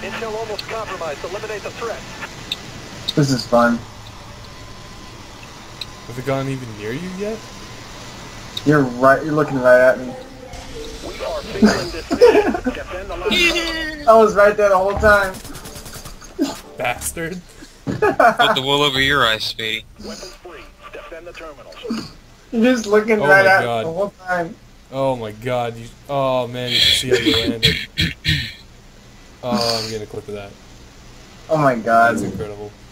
Intel almost compromised. Eliminate the threat. This is fun. Has it gone even near you yet? You're right. You're looking right at me. We are failing this mission. Defend the last. I was right there the whole time. Bastard. Put the wool over your eyes, Speedy. Weapons free. Defend the terminals. You're just looking Oh right my at God. me the whole time. Oh my god, you... Oh man, you should see how you landed. Oh, I'm gonna clip of that. Oh my God. That's incredible.